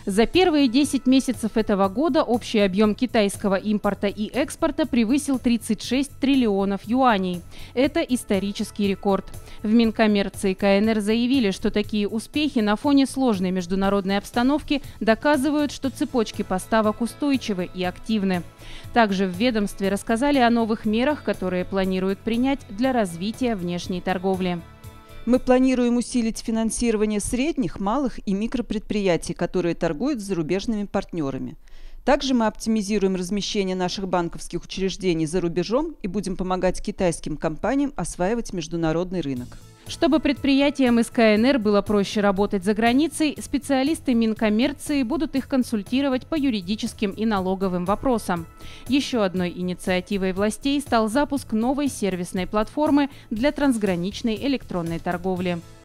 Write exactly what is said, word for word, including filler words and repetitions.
За первые десять месяцев этого года общий объем китайского импорта и экспорта превысил тридцать шесть триллионов юаней. Это исторический рекорд. В Минкоммерции КНР заявили, что такие успехи на фоне сложной международной обстановки доказывают, что цепочки поставок устойчивы и активны. Также в ведомстве рассказали о новых мерах, которые планируют принять для развития внешней торговли. Мы планируем усилить финансирование средних, малых и микропредприятий, которые торгуют с зарубежными партнерами. Также мы оптимизируем размещение наших банковских учреждений за рубежом и будем помогать китайским компаниям осваивать международный рынок. Чтобы предприятиям из КНР было проще работать за границей, специалисты Минкоммерции будут их консультировать по юридическим и налоговым вопросам. Еще одной инициативой властей стал запуск новой сервисной платформы для трансграничной электронной торговли.